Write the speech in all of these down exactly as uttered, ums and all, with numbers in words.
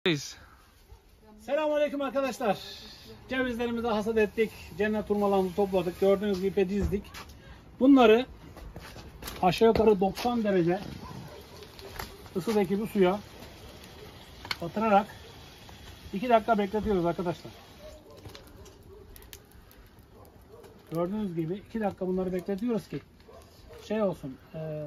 Selamünaleyküm arkadaşlar. Cevizlerimizi hasat ettik. Cennet hurmalarımızı topladık. Gördüğünüz gibi ipe dizdik. Bunları aşağı yukarı doksan derece ısıdaki bu suya batırarak iki dakika bekletiyoruz arkadaşlar. Gördüğünüz gibi iki dakika bunları bekletiyoruz ki şey olsun, ee,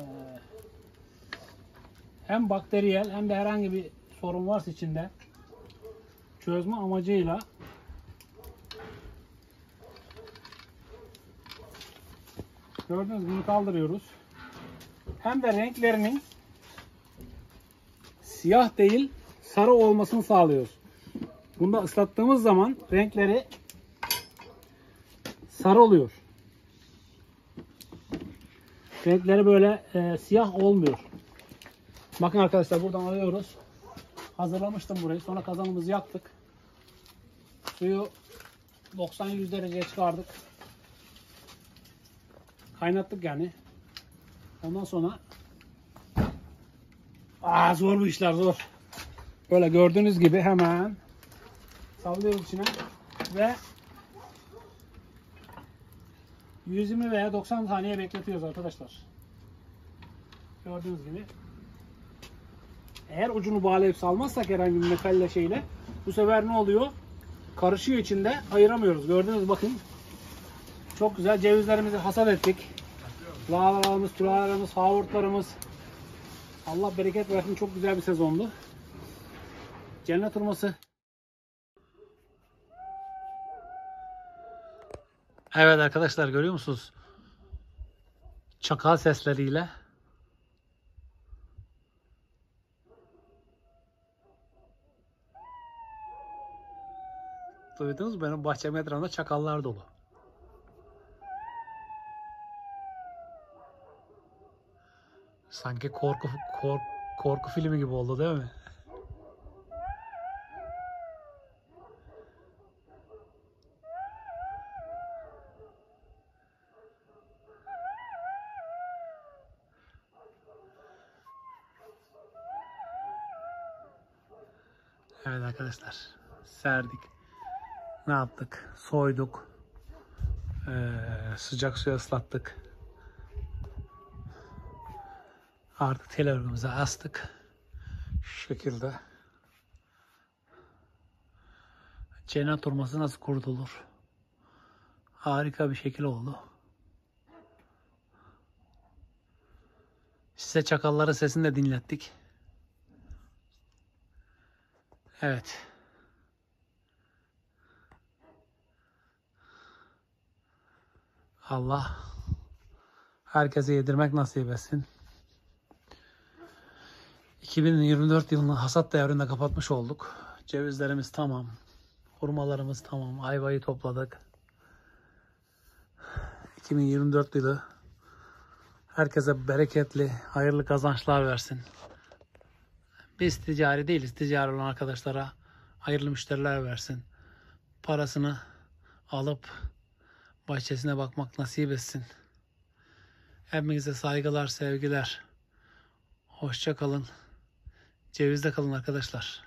hem bakteriyel hem de herhangi bir sorun varsa içinde çözme amacıyla gördüğünüz gibi kaldırıyoruz. Hem de renklerinin siyah değil sarı olmasını sağlıyoruz. Bunda ıslattığımız zaman renkleri sarı oluyor. Renkleri böyle e, siyah olmuyor. Bakın arkadaşlar, buradan alıyoruz. Hazırlamıştım burayı. Sonra kazanımızı yaktık. Suyu doksan yüz dereceye çıkardık. Kaynattık yani. Ondan sonra aa, zor bu işler, zor. Böyle gördüğünüz gibi hemen sallıyoruz içine ve yüz yirmi veya doksan saniye bekletiyoruz arkadaşlar. Gördüğünüz gibi. Eğer ucunu bağlayıp salmazsak herhangi bir metalle şeyle, bu sefer ne oluyor? Karışıyor içinde, ayıramıyoruz. Gördüğünüz, bakın. Çok güzel cevizlerimizi hasat ettik. Lahanalarımız, tülalarımız, havurtlarımız. Allah bereket versin, çok güzel bir sezondu. Cennet hurması. Evet arkadaşlar, görüyor musunuz? Çakal sesleriyle. Duydunuz mu? Benim bahçemin etrafında çakallar dolu. Sanki korku kork, korku filmi gibi oldu değil mi? Evet arkadaşlar, serdik. Ne yaptık? Soyduk. Ee, sıcak suya ıslattık. Artık tel örgümüze astık. Şu şekilde. Cennet hurması nasıl kurutulur? Harika bir şekil oldu. Size çakalların sesini de dinlettik. Evet. Allah herkese yedirmek nasip etsin. iki bin yirmi dört yılını hasat devrinde kapatmış olduk. Cevizlerimiz tamam. Hurmalarımız tamam. Ayvayı topladık. iki bin yirmi dört yılı herkese bereketli, hayırlı kazançlar versin. Biz ticari değiliz. Ticari olan arkadaşlara hayırlı müşteriler versin. Parasını alıp bahçesine bakmak nasip etsin. Hepinize saygılar, sevgiler. Hoşça kalın. Cevizde kalın arkadaşlar.